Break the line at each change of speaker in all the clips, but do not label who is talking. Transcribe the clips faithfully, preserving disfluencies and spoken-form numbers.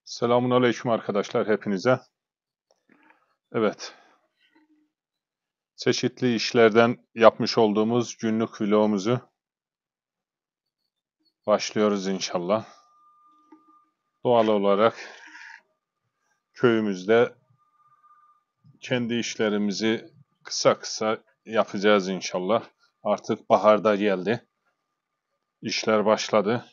Selamun aleyküm arkadaşlar hepinize. Evet, çeşitli işlerden yapmış olduğumuz günlük vlogumuzu başlıyoruz inşallah. Doğal olarak köyümüzde kendi işlerimizi kısa kısa yapacağız inşallah. Artık baharda geldi. İşler başladı.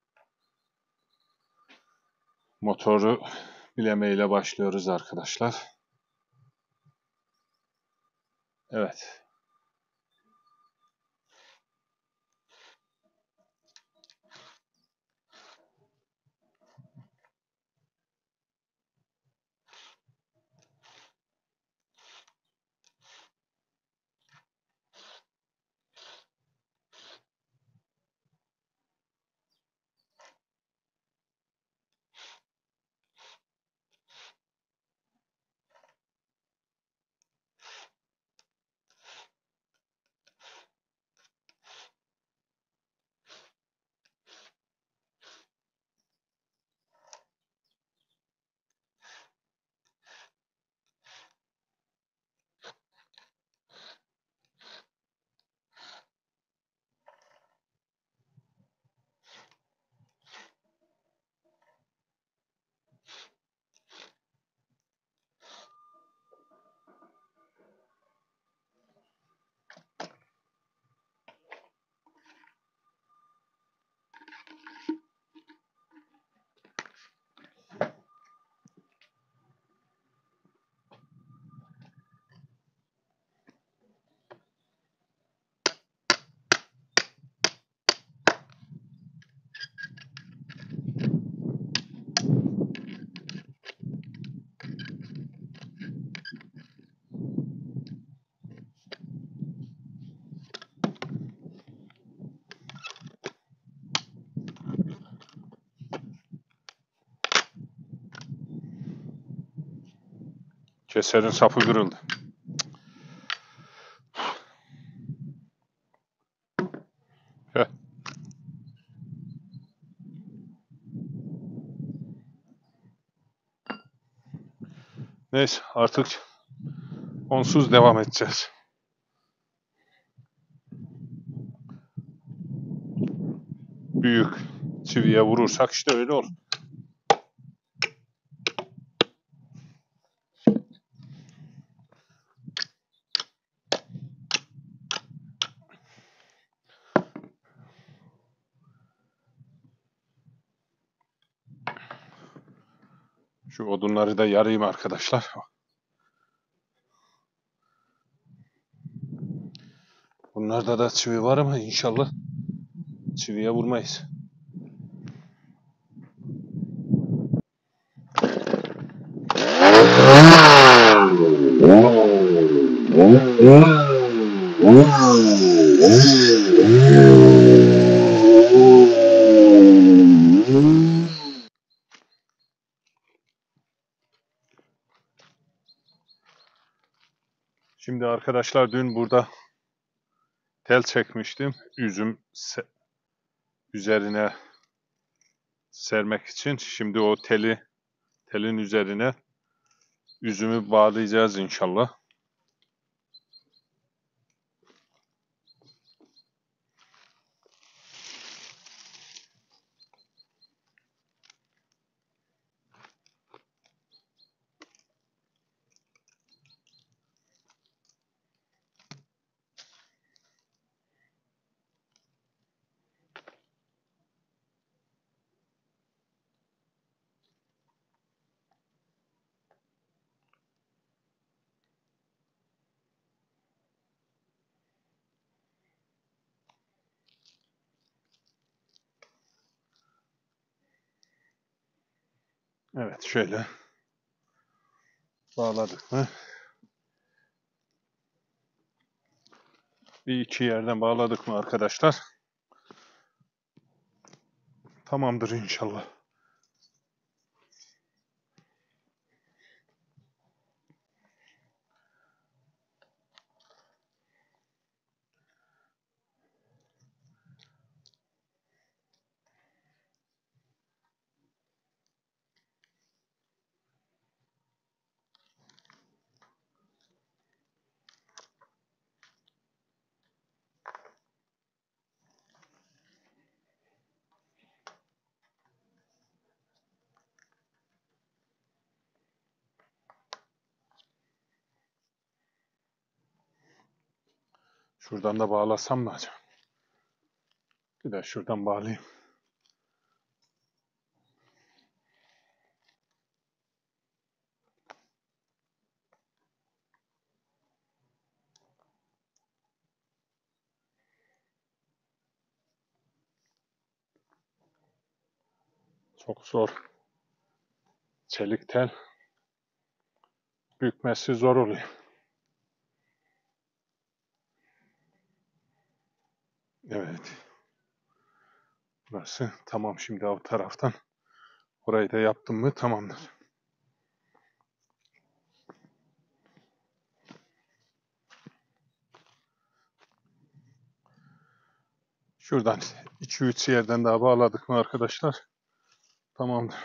Motoru bilemeyle başlıyoruz arkadaşlar. Evet. Keserin sapı kırıldı. Heh. Neyse artık onsuz devam edeceğiz. Büyük çiviye vurursak işte öyle olur. Şu odunları da yarayım arkadaşlar. Bunlarda da çivi var ama inşallah çiviye vurmayız. Şimdi arkadaşlar dün burada tel çekmiştim. Üzüm se üzerine sermek için. Şimdi o teli telin üzerine üzümü bağlayacağız inşallah. Evet şöyle bağladık mı? Bir iki yerden bağladık mı arkadaşlar? Tamamdır inşallah. Şuradan da bağlasam mı acaba? Bir de şuradan bağlayayım. Çok zor. Çelik tel. Bükmesi zor oluyor. Evet. Burası tamam, şimdi o taraftan. Orayı da yaptım mı tamamdır. Şuradan iki üç yerden daha bağladık mı arkadaşlar? Tamamdır.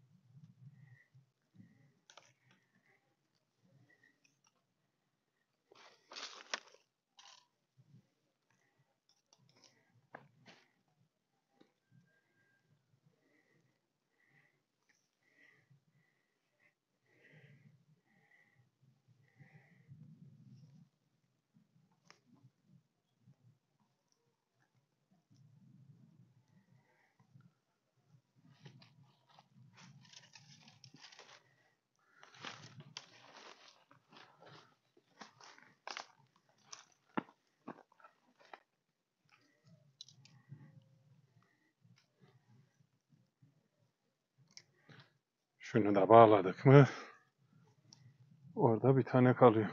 Şunu da bağladık mı? Orada bir tane kalıyor.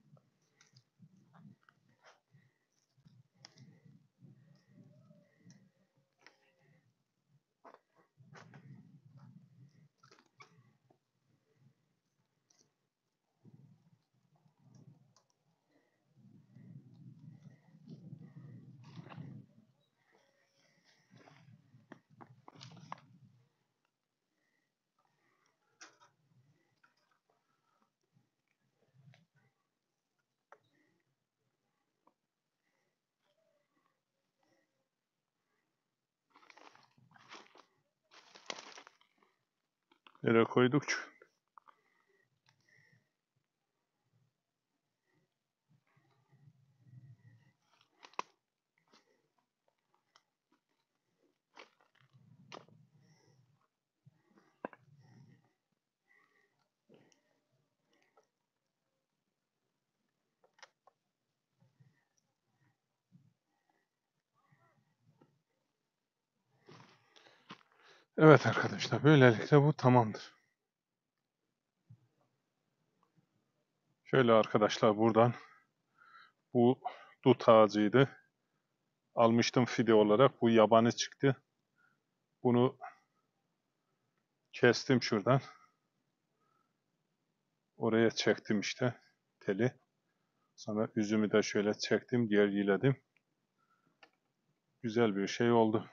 Nereye koyduk? Evet arkadaşlar, böylelikle bu tamamdır. Şöyle arkadaşlar, buradan bu dut ağacıydı. Almıştım fide olarak. Bu yabani çıktı. Bunu kestim şuradan. Oraya çektim işte teli. Sonra üzümü de şöyle çektim, gergiledim. Güzel bir şey oldu.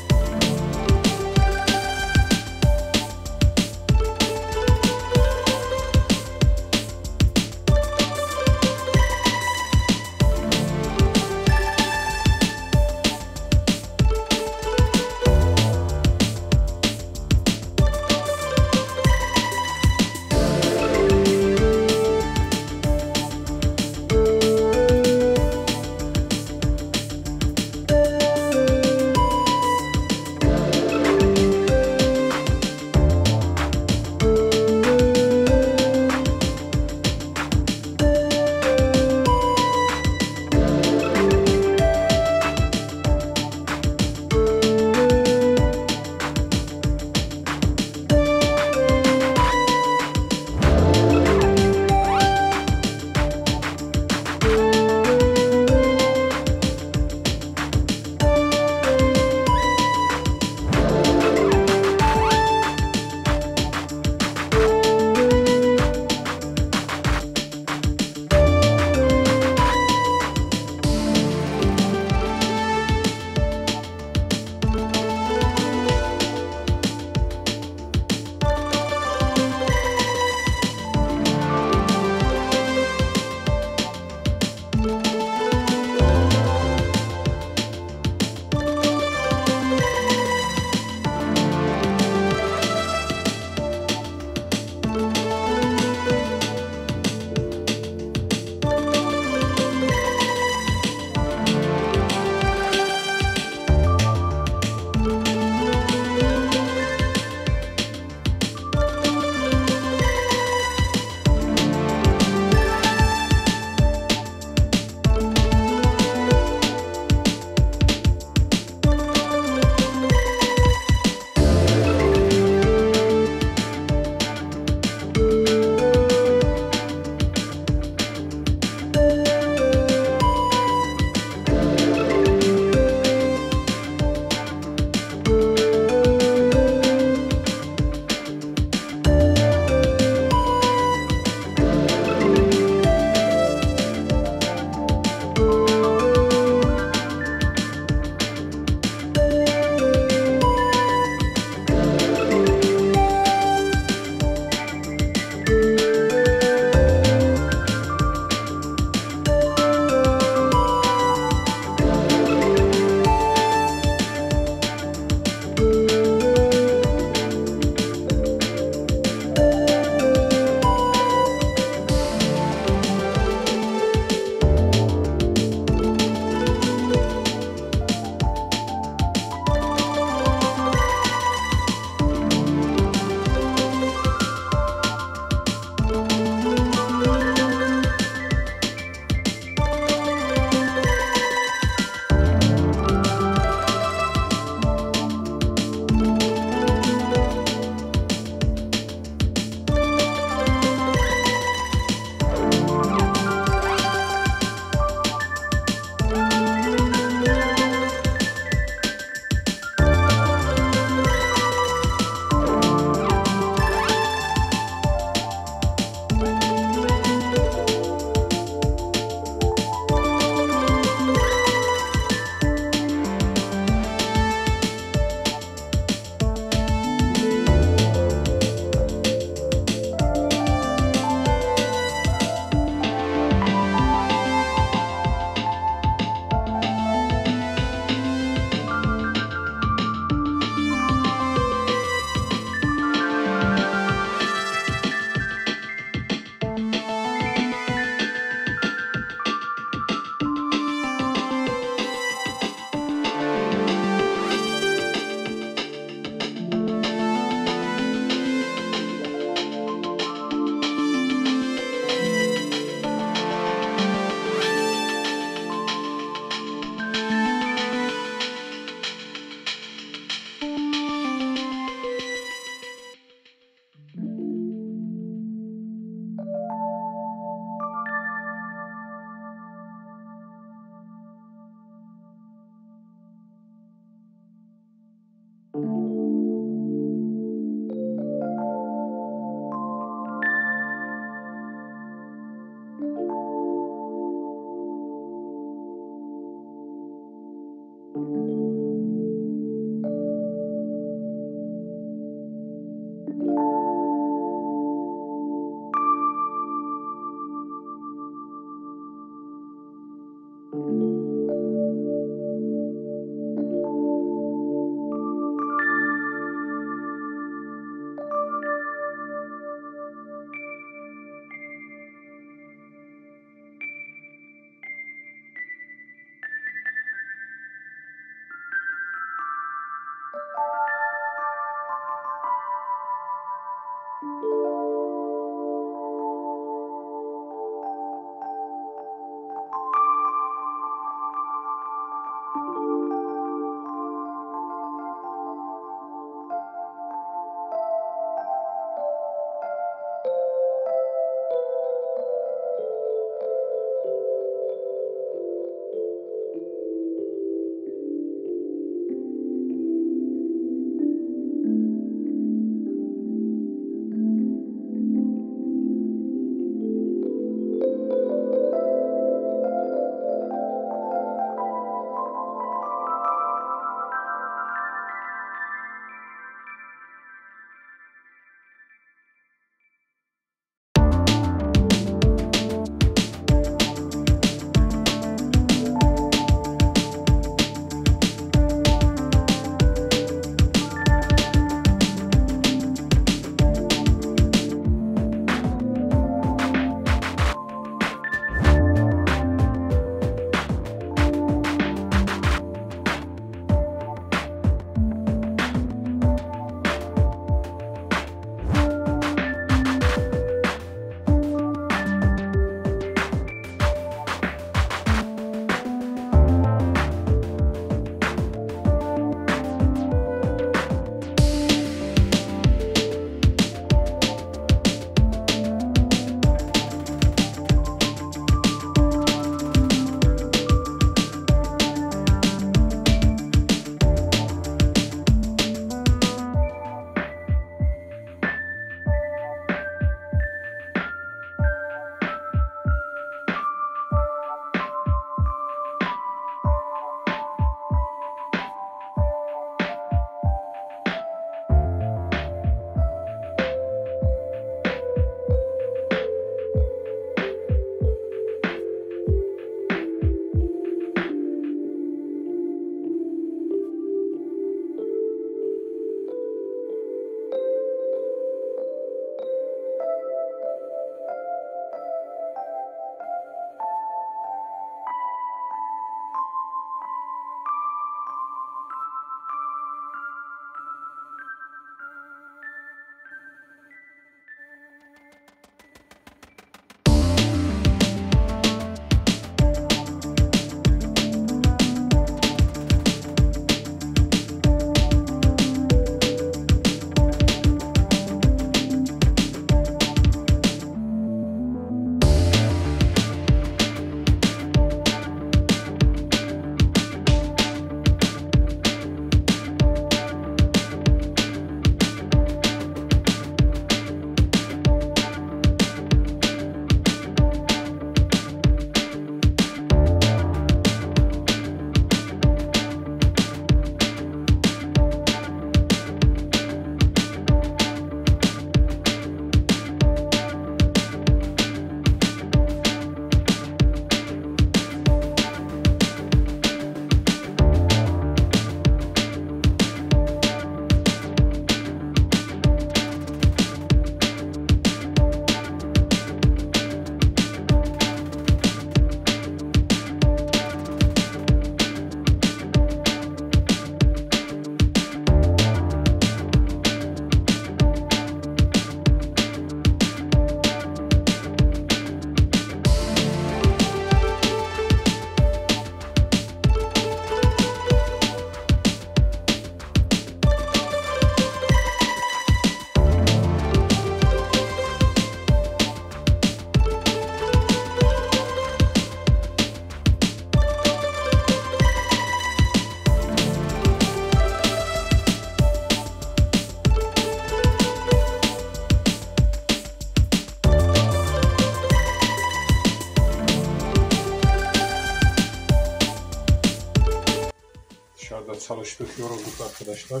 Dışarıda çalıştık, yorulduk arkadaşlar.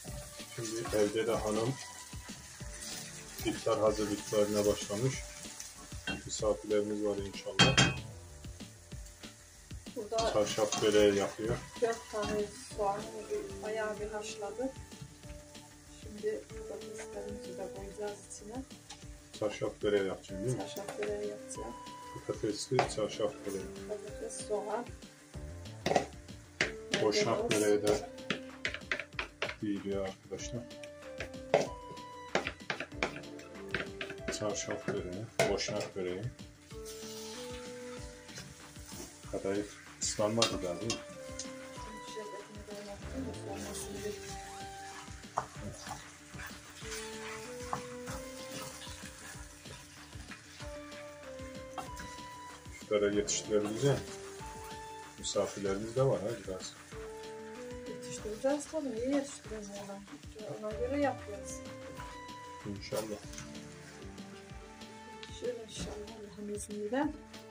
Şimdi evde de hanım iftar hazırlıklarına başlamış. Misafirlerimiz var inşallah.
Burada
çarşaf böreği yapıyor.
dört tane soğanı bayağı bir haşladık. Şimdi patateslerimizi de koyacağız içine.
Çarşaf böreği yapacağım değil mi?
Çarşaf böreği yapacağım.
Patatesli çarşaf böreği.
Patates, soğan.
Boşnak böreği de giyiliyor arkadaşlar. Çarşaf böreği, boşnak böreği. Kadayıf ıslanmadı daha değil mi?
Şerbetini de oynattım da soğumasını bekliyorum.
İftara yetiştirebileceğim. Misafirlerimiz de var ha biraz.
Yetiştireceğiz tabii. Niye yetiştiremiyorlar? Ona göre yapıyoruz.
İnşallah.
Şöyle inşallah Allah'ın izniyle.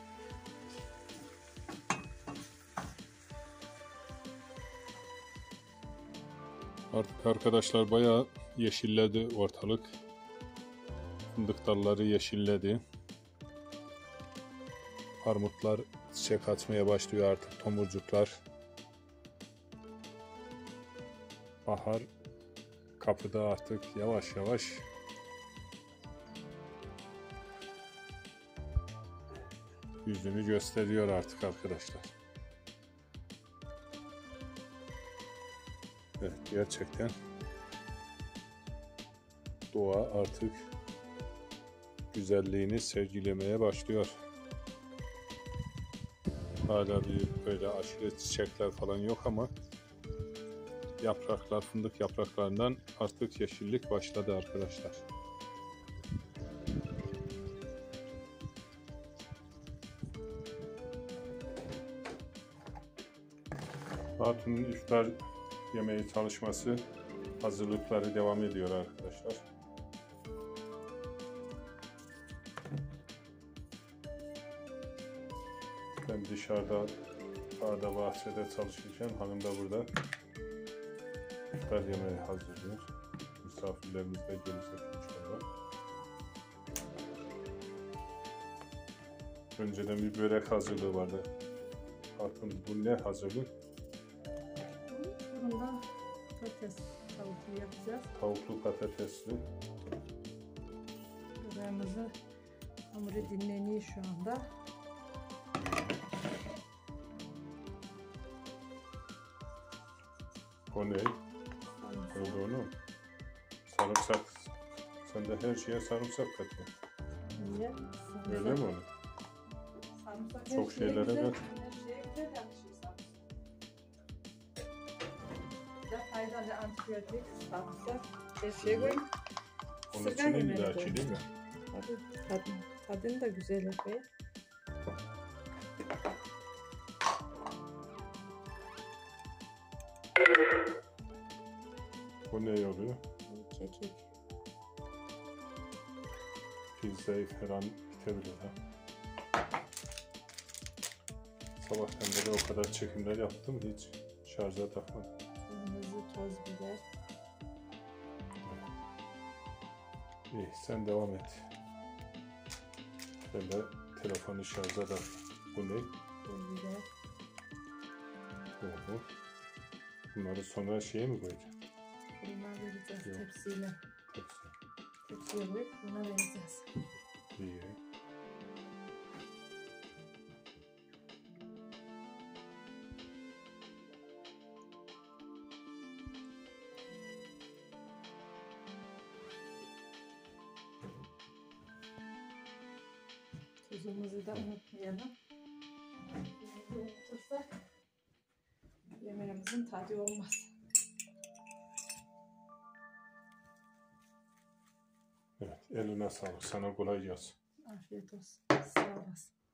Artık arkadaşlar bayağı yeşilledi ortalık. Fındık dalları yeşilledi. Armutlar çiçek açmaya başlıyor artık, tomurcuklar. Bahar kapıda artık yavaş yavaş. Yüzünü gösteriyor artık arkadaşlar. Evet, gerçekten doğa artık güzelliğini sergilemeye başlıyor. Hala bir böyle aşırı çiçekler falan yok ama yapraklar, fındık yapraklarından artık yeşillik başladı arkadaşlar. Hatun'un iftar yemeği çalışması, hazırlıkları devam ediyor arkadaşlar. Ben dışarıda, dağda, bahçede çalışırken hanım da burada iftar yemeği hazırlıyor. Misafirlerimiz de gelecek inşallah. Önceden bir börek hazırlığı vardı. Hatun, bu ne hazırlık?
Bundan patates tavuklu yapacağız.
Tavuklu patatesli.
Böreğimizin hamuru dinleniyor şu anda.
O ne? Öyle onu. Sarımsak. Sen de her şeye sarımsak katıyorsun.
Niye?
Öyle mi onu?
Sarımsak
Çok şeylere
güzel,
kat.
her şeye güzel yakışıyor sarımsak. Bir de faydalı antibiyotik, sarımsak, her şeye koyun.
Onun
Sıcak
için
yemeğe
illa
koyun.
ki değil mi?
Tabii, tadın, tadını da güzel yapıyor.
Bu ne oluyor?
Kekik.
Pizzayı falan bitebilir ha. Sabahtan beri o kadar çekimler yaptım, hiç şarja takmadım.
Kırmızı toz biber.
İyi, sen devam et. Ben de telefonu şarja da. Bu ne?
Toz biber.
Oho. Bunları sonra şeye mi koyacağım?
Fırına vereceğiz
Yok.
tepsiyle.
Tepsi.
Tepsiye koyup fırına vereceğiz.
İyi.
Tuzumuzu da unutmayalım. Tuzumuzu unutursak yemeğimizin tadı olmaz.
Evet, eline sağlık. Sana kolay gelsin.
Afiyet olsun. Sağ olasın.